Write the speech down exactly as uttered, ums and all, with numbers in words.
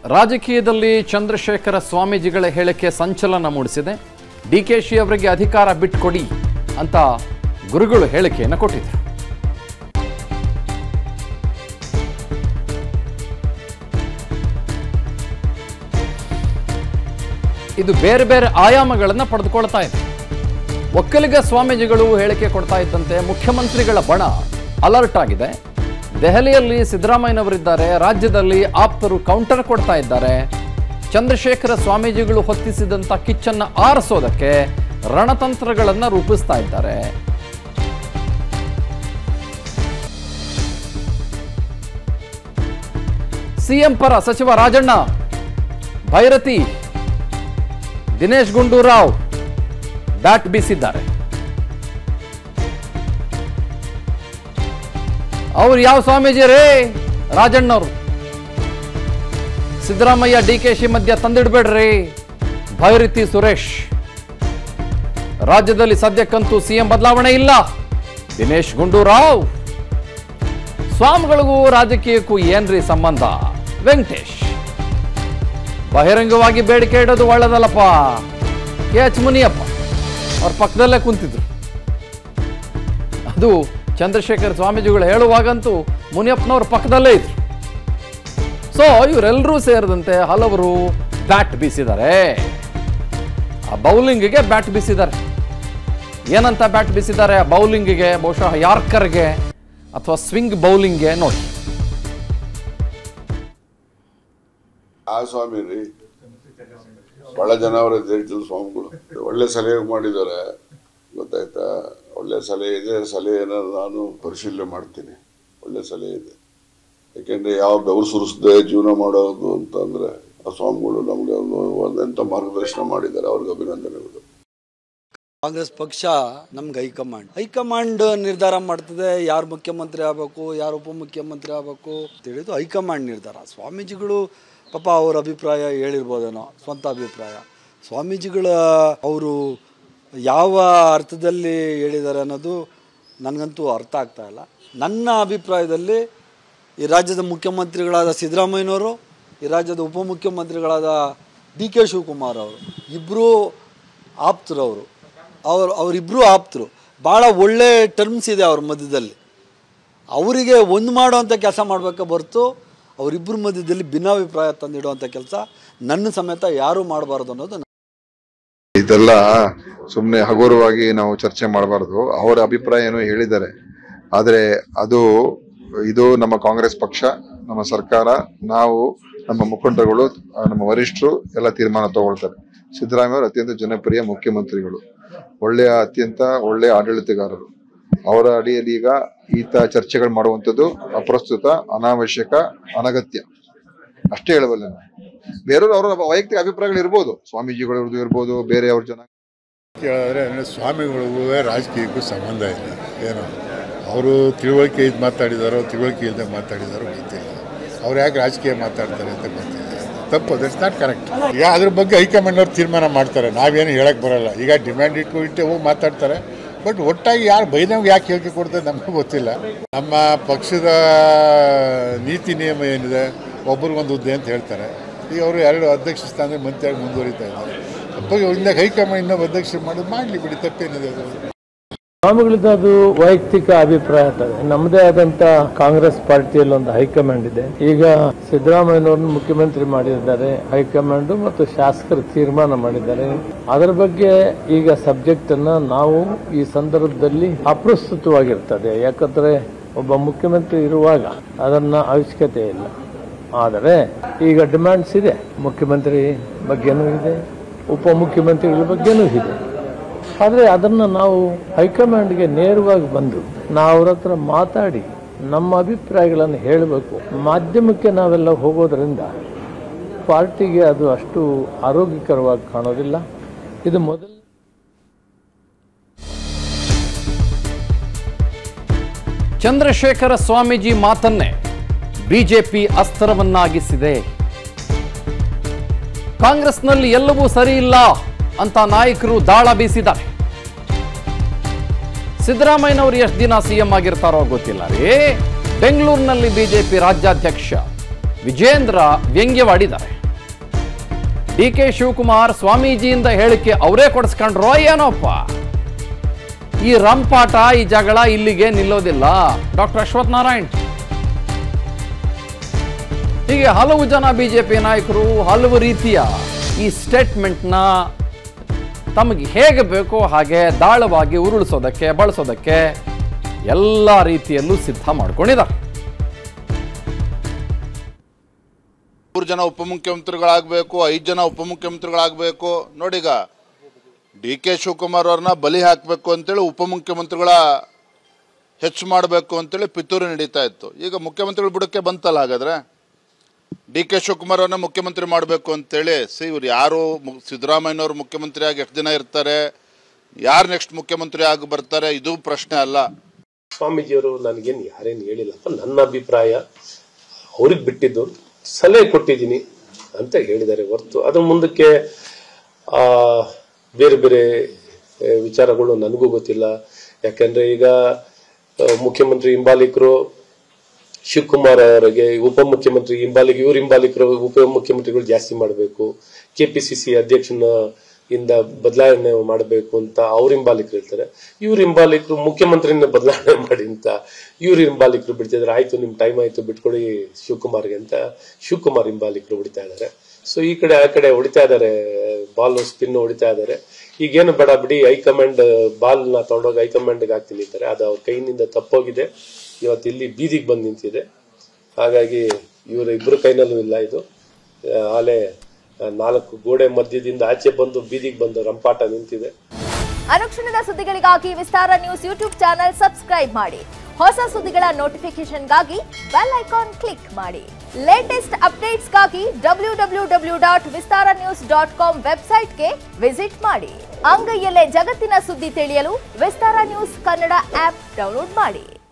ರಾಜಕೀಯದಲ್ಲಿ ಚಂದ್ರಶೇಖರ ಸ್ವಾಮೀಜಿಗಳ ಹೇಳಿಕೆ ಸಂಚಲನ ಮೂಡಿಸಿದೆ. ಡಿಕೆಶಿ ಅವರಿಗೆ ಅಧಿಕಾರ ಬಿಟ್ಟುಕೊಡಿ ಅಂತ ಗುರುಗಳು ಹೇಳಿಕೆಯನ್ನು ಕೊಟ್ಟಿದ್ದರು. ಇದು ಬೇರೆ ಬೇರೆ ಆಯಾಮಗಳನ್ನು ಪಡೆದುಕೊಳ್ತಾ ಇದೆ. ಒಕ್ಕಲಿಗ ಸ್ವಾಮೀಜಿಗಳು ಹೇಳಿಕೆ ಕೊಡ್ತಾ ಇದ್ದಂತೆ ಮುಖ್ಯಮಂತ್ರಿಗಳ ಬಣ ಅಲರ್ಟ್ ಆಗಿದೆ. ದೆಹಲಿಯಲ್ಲಿ ಸಿದ್ದರಾಮಯ್ಯನವರಿದ್ದಾರೆ, ರಾಜ್ಯದಲ್ಲಿ ಆಪ್ತರು ಕೌಂಟರ್ ಕೊಡ್ತಾ ಇದ್ದಾರೆ. ಚಂದ್ರಶೇಖರ ಸ್ವಾಮೀಜಿಗಳು ಹೊತ್ತಿಸಿದಂಥ ಕಿಚ್ಚನ್ನು ಆರಿಸೋದಕ್ಕೆ ರಣತಂತ್ರಗಳನ್ನು ರೂಪಿಸ್ತಾ ಇದ್ದಾರೆ. ಸಿಎಂ ಪರ ಸಚಿವ ರಾಜಣ್ಣ, ಭೈರತಿ, ದಿನೇಶ್ ಗುಂಡೂರಾವ್ ಬ್ಯಾಟ್ ಬೀಸಿದ್ದಾರೆ. ಅವ್ರು ಯಾವ ಸ್ವಾಮೀಜಿ ರೇ? ರಾಜಣ್ಣವರು. ಸಿದ್ದರಾಮಯ್ಯ ಡಿಕೆಶಿ ಮಧ್ಯ ತಂದಿಡ್ಬೇಡ್ರಿ. ಭೈರತಿ ಸುರೇಶ್, ರಾಜ್ಯದಲ್ಲಿ ಸದ್ಯಕ್ಕಂತೂ ಸಿಎಂ ಬದಲಾವಣೆ ಇಲ್ಲ. ದಿನೇಶ್ ಗುಂಡೂರಾವ್, ಸ್ವಾಮಿಗಳಿಗೂ ರಾಜಕೀಯಕ್ಕೂ ಏನ್ರಿ ಸಂಬಂಧ? ವೆಂಕಟೇಶ್, ಬಹಿರಂಗವಾಗಿ ಬೇಡಿಕೆ ಇಡೋದು ಒಳ್ಳೆದಲ್ಲಪ್ಪ. ಕೆ ಎಚ್ ಮುನಿಯಪ್ಪ ಅವ್ರ ಪಕ್ಕದಲ್ಲೇ ಕುಂತಿದ್ರು. ಅದು ಚಂದ್ರಶೇಖರ ಸ್ವಾಮೀಜಿಗಳು ಹೇಳುವಾಗಂತೂ ಮುನಿಯಪ್ಪನವ್ರ ಪಕ್ಕದಲ್ಲೇ ಇದ್ರು. ಸೊ ಇವರೆಲ್ಲರೂ ಸೇರಿದಂತೆ ಹಲವರು ಬ್ಯಾಟ್ ಬೀಸಿದ್ದಾರೆ. ಆ ಬೌಲಿಂಗಿಗೆ ಬ್ಯಾಟ್ ಬೀಸಿದ್ದಾರೆ. ಏನಂತ ಬ್ಯಾಟ್ ಬೀಸಿದ್ದಾರೆ ಆ ಬೌಲಿಂಗಿಗೆ? ಬಹುಶಃ ಯಾರ್ಕರ್ಗೆ ಅಥವಾ ಸ್ವಿಂಗ್ ಬೌಲಿಂಗ್ಗೆ ನೋಡಿ. ಆ ಸ್ವಾಮಿ ರೀ, ಬಹಳ ಜನ ಅವರ ಜೈತಲ್ ಸ್ವಾಮಿಗಳು ಒಳ್ಳೆ ಸಲಹೆ ಮಾಡಿದ್ದಾರೆ, ಗೊತ್ತಾಯ್ತಾ? ಒಳ್ಳೆ ಸಲಹೆ ಇದೆ. ಸಲಹೆನ ನಾನು ಪರಿಶೀಲನೆ ಮಾಡ್ತೀನಿ. ಒಳ್ಳೆ ಸಲಹೆ ಇದೆ. ಯಾಕೆಂದ್ರೆ ಯಾವ ಬೆವರು ಸುರಿಸದೆ ಜೀವನ ಮಾಡೋದು ಅಂತ ಅಂದ್ರೆ ಆ ಸ್ವಾಮಿಗಳು ನಮ್ಗೆ ಒಂದೆಂತ ಮಾರ್ಗದರ್ಶನ ಮಾಡಿದ್ದಾರೆ. ಅವ್ರಿಗೆ ಅಭಿನಂದನೆಗಳು. ಕಾಂಗ್ರೆಸ್ ಪಕ್ಷ ನಮ್ಗೆ ಹೈಕಮಾಂಡ್ ಹೈಕಮಾಂಡ್ ನಿರ್ಧಾರ ಮಾಡ್ತದೆ ಯಾರು ಮುಖ್ಯಮಂತ್ರಿ ಆಗಬೇಕು, ಯಾರು ಉಪಮುಖ್ಯಮಂತ್ರಿ ಆಗಬೇಕು ತಿಳಿದು ಹೈಕಮಾಂಡ್ ನಿರ್ಧಾರ. ಸ್ವಾಮೀಜಿಗಳು ಪಾಪ ಅವ್ರ ಅಭಿಪ್ರಾಯ ಹೇಳಿರ್ಬೋದೇನೋ, ಸ್ವಂತ ಅಭಿಪ್ರಾಯ. ಸ್ವಾಮೀಜಿಗಳ ಅವರು ಯಾವ ಅರ್ಥದಲ್ಲಿ ಹೇಳಿದ್ದಾರೆ ಅನ್ನೋದು ನನಗಂತೂ ಅರ್ಥ ಆಗ್ತಾ ಇಲ್ಲ. ನನ್ನ ಅಭಿಪ್ರಾಯದಲ್ಲಿ ಈ ರಾಜ್ಯದ ಮುಖ್ಯಮಂತ್ರಿಗಳಾದ ಸಿದ್ದರಾಮಯ್ಯನವರು, ಈ ರಾಜ್ಯದ ಉಪಮುಖ್ಯಮಂತ್ರಿಗಳಾದ ಡಿ ಕೆ ಶಿವಕುಮಾರ್ ಅವರು ಇಬ್ಬರೂ ಆಪ್ತರವರು. ಅವರು ಅವರಿಬ್ಬರು ಆಪ್ತರು. ಭಾಳ ಒಳ್ಳೆ ಟರ್ಮ್ಸ್ ಇದೆ ಅವ್ರ ಮಧ್ಯದಲ್ಲಿ. ಅವರಿಗೆ ಒಂದು ಮಾಡುವಂಥ ಕೆಲಸ ಮಾಡಬೇಕೆ ಹೊರತು ಅವರಿಬ್ಬರ ಮಧ್ಯದಲ್ಲಿ ಭಿನ್ನಾಭಿಪ್ರಾಯ ತಂದಿಡುವಂಥ ಕೆಲಸ ನನ್ನ ಸಮೇತ ಯಾರೂ ಮಾಡಬಾರ್ದು ಅನ್ನೋದು. ಇದೆಲ್ಲ ಸುಮ್ಮನೆ ಹಗುರವಾಗಿ ನಾವು ಚರ್ಚೆ ಮಾಡಬಾರ್ದು. ಅವರ ಅಭಿಪ್ರಾಯ ಏನೋ ಹೇಳಿದ್ದಾರೆ, ಆದರೆ ಅದು ಇದು ನಮ್ಮ ಕಾಂಗ್ರೆಸ್ ಪಕ್ಷ, ನಮ್ಮ ಸರ್ಕಾರ, ನಾವು, ನಮ್ಮ ಮುಖಂಡರುಗಳು, ನಮ್ಮ ವರಿಷ್ಠರು ಎಲ್ಲ ತೀರ್ಮಾನ ತಗೊಳ್ತಾರೆ. ಸಿದ್ದರಾಮಯ್ಯ ಅವರು ಅತ್ಯಂತ ಜನಪ್ರಿಯ ಮುಖ್ಯಮಂತ್ರಿಗಳು, ಒಳ್ಳೆಯ ಅತ್ಯಂತ ಒಳ್ಳೆಯ ಆಡಳಿತಗಾರರು. ಅವರ ಅಡಿಯಲ್ಲಿ ಈಗ ಈತ ಚರ್ಚೆಗಳು ಮಾಡುವಂಥದ್ದು ಅಪ್ರಸ್ತುತ, ಅನಾವಶ್ಯಕ, ಅನಗತ್ಯ ಅಷ್ಟೇ ಹೇಳಬಲ್ಲೆ. ಬೇರೆಯವರು ಅವರ ವೈಯಕ್ತಿಕ ಅಭಿಪ್ರಾಯಗಳು ಇರ್ಬೋದು, ಸ್ವಾಮೀಜಿಗಳವ್ರದ್ದು ಇರ್ಬೋದು, ಬೇರೆಯವ್ರ ಜನ ಕೇಳಿದ್ರೆ ಸ್ವಾಮಿಗಳಿಗೂ ರಾಜಕೀಯಕ್ಕೂ ಸಂಬಂಧ ಇಲ್ಲ. ಏನೋ ಅವರು ತಿಳುವಳಿಕೆ ಇದು ಮಾತಾಡಿದಾರೋ ತಿಳುವಳಿಕೆ ಇಲ್ಲದೆ ಮಾತಾಡಿದಾರೋ ಗೊತ್ತಿಲ್ಲ. ಅವ್ರು ಯಾಕೆ ರಾಜಕೀಯ ಮಾತಾಡ್ತಾರೆ ಅಂತ ಗೊತ್ತಿಲ್ಲ. ತಪ್ಪು, ದಟ್ಸ್ ನಾಟ್ ಕರೆಕ್ಟ್. ಈಗ ಅದ್ರ ಬಗ್ಗೆ ಹೈಕಮಾಂಡ್ ಅವ್ರು ತೀರ್ಮಾನ ಮಾಡ್ತಾರೆ, ನಾವೇನು ಹೇಳಕ್ಕೆ ಬರೋಲ್ಲ. ಈಗ ಡಿಮ್ಯಾಂಡ್ ಇಟ್ಟು ಇಟ್ಟು ಹೋಗಿ ಮಾತಾಡ್ತಾರೆ. ಬಟ್ ಒಟ್ಟಾಗಿ ಯಾರು ಬೈದವ್ಗೆ ಯಾಕೆ ಹೇಳಿಕೆ ಕೊಡ್ತಾರೆ ನಮಗೂ ಗೊತ್ತಿಲ್ಲ. ನಮ್ಮ ಪಕ್ಷದ ನೀತಿ ನಿಯಮ ಏನಿದೆ, ಒಬ್ರಿಗೊಂದು ಹುದ್ದೆ ಅಂತ ಹೇಳ್ತಾರೆ. ಈಗ ಅವರು ಎರಡು ಅಧ್ಯಕ್ಷ ಸ್ಥಾನ ಮಂತ್ರಿಯಾಗಿ ಮುಂದುವರಿತಾ ಇದ್ದಾರೆ. ಇಂದ ಹೈಕಮಾಂಡ್ ಇನ್ನೊಬ್ಬ ಅಧ್ಯಕ್ಷ ಮಾಡೋದು ಮಾಡಲಿ ಬಿಡಿ, ತಪ್ಪೇನಿದೆ ಅದು. ಸ್ವಾಮಿಗಳದ್ದು ಅದು ವೈಯಕ್ತಿಕ ಅಭಿಪ್ರಾಯ ಆಗ್ತದೆ. ನಮ್ಮದೇ ಆದಂತ ಕಾಂಗ್ರೆಸ್ ಪಾರ್ಟಿಯಲ್ಲಿ ಒಂದು ಹೈಕಮಾಂಡ್ ಇದೆ. ಈಗ ಸಿದ್ದರಾಮಯ್ಯನವ್ರನ್ನ ಮುಖ್ಯಮಂತ್ರಿ ಮಾಡಿದ್ದಾರೆ ಹೈಕಮಾಂಡ್, ಮತ್ತು ಶಾಸಕರು ತೀರ್ಮಾನ ಮಾಡಿದ್ದಾರೆ. ಅದರ ಬಗ್ಗೆ ಈಗ ಸಬ್ಜೆಕ್ಟ್ ಅನ್ನ ನಾವು ಈ ಸಂದರ್ಭದಲ್ಲಿ ಅಪ್ರಸ್ತುತವಾಗಿರ್ತದೆ. ಯಾಕಂದ್ರೆ ಒಬ್ಬ ಮುಖ್ಯಮಂತ್ರಿ ಇರುವಾಗ ಅದನ್ನ ಅವಶ್ಯಕತೆ ಇಲ್ಲ. ಆದರೆ ಈಗ ಡಿಮ್ಯಾಂಡ್ಸ್ ಇದೆ, ಮುಖ್ಯಮಂತ್ರಿ ಬಗ್ಗೆನೂ ಇದೆ, ಉಪಮುಖ್ಯಮಂತ್ರಿಗಳ ಬಗ್ಗೆನೂ ಇದೆ. ಆದರೆ ಅದನ್ನು ನಾವು ಹೈಕಮಾಂಡ್ಗೆ ನೇರವಾಗಿ ಬಂದು ನಾವು ಅವ್ರ ಹತ್ರ ಮಾತಾಡಿ ನಮ್ಮ ಅಭಿಪ್ರಾಯಗಳನ್ನು ಹೇಳಬೇಕು. ಮಾಧ್ಯಮಕ್ಕೆ ನಾವೆಲ್ಲ ಹೋಗೋದ್ರಿಂದ ಪಾರ್ಟಿಗೆ ಅದು ಅಷ್ಟು ಆರೋಗ್ಯಕರವಾಗಿ ಕಾಣೋದಿಲ್ಲ. ಇದು ಮೊದಲ ಚಂದ್ರಶೇಖರ ಸ್ವಾಮೀಜಿ ಮಾತನ್ನೇ ಬಿಜೆಪಿ ಅಸ್ತ್ರವನ್ನಾಗಿಸಿದೆ. ಕಾಂಗ್ರೆಸ್ನಲ್ಲಿ ಎಲ್ಲವೂ ಸರಿ ಇಲ್ಲ ಅಂತ ನಾಯಕರು ದಾಳ ಬೀಸಿದ್ದಾರೆ. ಸಿದ್ದರಾಮಯ್ಯನವರು ಎಷ್ಟು ದಿನ ಸಿಎಂ ಆಗಿರ್ತಾರೋ ಗೊತ್ತಿಲ್ಲ ರೀ. ಬೆಂಗಳೂರಿನಲ್ಲಿ ಬಿಜೆಪಿ ರಾಜ್ಯಾಧ್ಯಕ್ಷ ವಿಜೇಂದ್ರ ವ್ಯಂಗ್ಯವಾಡಿದ್ದಾರೆ. ಡಿ ಕೆ ಶಿವಕುಮಾರ್ ಸ್ವಾಮೀಜಿಯಿಂದ ಹೇಳಿಕೆ ಅವರೇ ಕೊಡಿಸ್ಕೊಂಡ್ರೋ ಏನೋಪ್ಪ. ಈ ರಂಪಾಟ, ಈ ಜಗಳ ಇಲ್ಲಿಗೆ ನಿಲ್ಲೋದಿಲ್ಲ. ಡಾಕ್ಟರ್ ಅಶ್ವಥ್ ನಾರಾಯಣ್. ಹೀಗೆ ಹಲವು ಜನ ಬಿಜೆಪಿ ನಾಯಕರು ಹಲವು ರೀತಿಯ ಈ ಸ್ಟೇಟ್ಮೆಂಟ್ನ ತಮಗೆ ಹೇಗೆ ಬೇಕೋ ಹಾಗೆ ದಾಳವಾಗಿ ಉರುಳಿಸೋದಕ್ಕೆ, ಬಳಸೋದಕ್ಕೆ ಎಲ್ಲ ರೀತಿಯಲ್ಲೂ ಸಿದ್ಧ ಮಾಡ್ಕೊಂಡಿದ್ದಾರೆ. ಮೂರು ಜನ ಉಪಮುಖ್ಯಮಂತ್ರಿಗಳಾಗಬೇಕು, ಐದು ಜನ ಉಪಮುಖ್ಯಮಂತ್ರಿಗಳಾಗಬೇಕು. ನೋಡೀಗ ಡಿ ಕೆ ಶಿವಕುಮಾರ್ ಅವ್ರನ್ನ ಬಲಿ ಹಾಕಬೇಕು ಅಂತೇಳಿ ಉಪಮುಖ್ಯಮಂತ್ರಿಗಳ ಹೆಚ್ಚು ಮಾಡಬೇಕು ಅಂತೇಳಿ ಪಿತೂರಿ ನಡೀತಾ ಇತ್ತು. ಈಗ ಮುಖ್ಯಮಂತ್ರಿಗಳ ಬುಡಕ್ಕೆ ಬಂತಲ್ಲ. ಹಾಗಾದ್ರೆ ಡಿ ಕೆ ಶಿವಕುಮಾರ್ ಅವ್ರನ್ನ ಮುಖ್ಯಮಂತ್ರಿ ಮಾಡಬೇಕು ಅಂತೇಳಿ ಸಿ ಇವ್ರು ಯಾರು ಸಿದ್ದರಾಮಯ್ಯನವರು ಮುಖ್ಯಮಂತ್ರಿ ಆಗಿ ಎಷ್ಟು ದಿನ ಇರ್ತಾರೆ, ಯಾರು ನೆಕ್ಸ್ಟ್ ಮುಖ್ಯಮಂತ್ರಿ ಆಗಿ ಬರ್ತಾರೆ, ಇದು ಪ್ರಶ್ನೆ ಅಲ್ಲ. ಸ್ವಾಮೀಜಿಯವರು ನನಗೇನು ಯಾರೇನು ಹೇಳಿಲ್ಲಪ್ಪ, ನನ್ನ ಅಭಿಪ್ರಾಯ ಅವ್ರಿಗೆ ಬಿಟ್ಟಿದ್ದು, ಸಲಹೆ ಕೊಟ್ಟಿದ್ದೀನಿ ಅಂತ ಹೇಳಿದ್ದಾರೆ ಹೊರತು ಅದ್ರ ಮುಂದಕ್ಕೆ ಆ ಬೇರೆ ಬೇರೆ ವಿಚಾರಗಳು ನನಗೂ ಗೊತ್ತಿಲ್ಲ. ಯಾಕಂದ್ರೆ ಈಗ ಮುಖ್ಯಮಂತ್ರಿ ಹಿಂಬಾಲಿಕರು ಶಿವಕುಮಾರ್ ಅವರಿಗೆ, ಉಪಮುಖ್ಯಮಂತ್ರಿ ಹಿಂಬಾಲಿಕ ಇವ್ರ ಹಿಂಬಾಲಿಕರು ಉಪಮುಖ್ಯಮಂತ್ರಿಗಳು ಜಾಸ್ತಿ ಮಾಡಬೇಕು, ಕೆಪಿಸಿಸಿ ಅಧ್ಯಕ್ಷನ ಇಂದ ಬದಲಾವಣೆ ಮಾಡಬೇಕು ಅಂತ ಅವ್ರ ಹಿಂಬಾಲಿಕರು ಹೇಳ್ತಾರೆ. ಇವ್ರ ಹಿಂಬಾಲಿಕರು ಮುಖ್ಯಮಂತ್ರಿನ ಬದಲಾವಣೆ ಮಾಡಿ ಅಂತ ಇವ್ರ ಹಿಂಬಾಲಿಕರು ಬಿಡ್ತಿದ್ದಾರೆ. ಆಯ್ತು ನಿಮ್ ಟೈಮ್ ಆಯ್ತು ಬಿಟ್ಕೊಡಿ ಶಿವಕುಮಾರ್ಗೆ ಅಂತ ಶಿವಕುಮಾರ್ ಹಿಂಬಾಲಿಕರು ಹೊಡಿತಾ ಇದ್ದಾರೆ. ಸೊ ಈ ಕಡೆ ಆ ಕಡೆ ಹೊಡಿತಾ ಇದ್ದಾರೆ, ಬಾಲ್ ಸ್ಪಿನ್ ಹೊಡಿತಾ ಇದ್ದಾರೆ. ಈಗೇನು ಬೇಡ ಬಿಡಿ, ಹೈಕಮಾಂಡ್ ಬಾಲ್ ನ ತಗೊಂಡೋಗಿ ಹೈಕಮಾಂಡ್ಗೆ ಹಾಕ್ತೀನಿ ಅಂತಾರೆ. ಅದು ಅವ್ರ ಕೈನಿಂದ ತಪ್ಪೋಗಿದೆ. ಇವತ್ತು ಇಲ್ಲಿ ಬೀದಿಗೆ ಬಂದು ನಿಂತಿದೆ. ಹಾಗಾಗಿ ಇವರ ಇಬ್ರು ಕೈನಲ್ಲೂ ಇಲ್ಲ. ಇದು ಆಲೆ ನಾಲ್ಕು ಗೋಡೆ ಮಧ್ಯದಿಂದ ಆಚೆ ಬಂದು ಬೀದಿಗೆ ಬಂದು ರಂಪಾಟ ನಿಂತಿದೆ. ಅನುಕ್ಷಣದ ಸುದ್ದಿಗಳಿಗಾಗಿ Vistara news YouTube channel subscribe ಮಾಡಿ. ಹೊಸ ಸುದ್ದಿಗಳ ನೋಟಿಫಿಕೇಶನ್ಗಾಗಿ ಬೆಲ್ ಐಕಾನ್ ಕ್ಲಿಕ್ ಮಾಡಿ. ಲೇಟೆಸ್ಟ್ ಅಪ್ಡೇಟ್ಸ್ಗಾಗಿ W W W dot Vistara news dot com ವೆಬ್ಸೈಟ್ಗೆ ವಿಸಿಟ್ ಮಾಡಿ. ಅಂಗೈಯಲ್ಲೇ ಜಗತ್ತಿನ ಸುದ್ದಿ ತಿಳಿಯಲು Vistara news Kannada app download ಮಾಡಿ.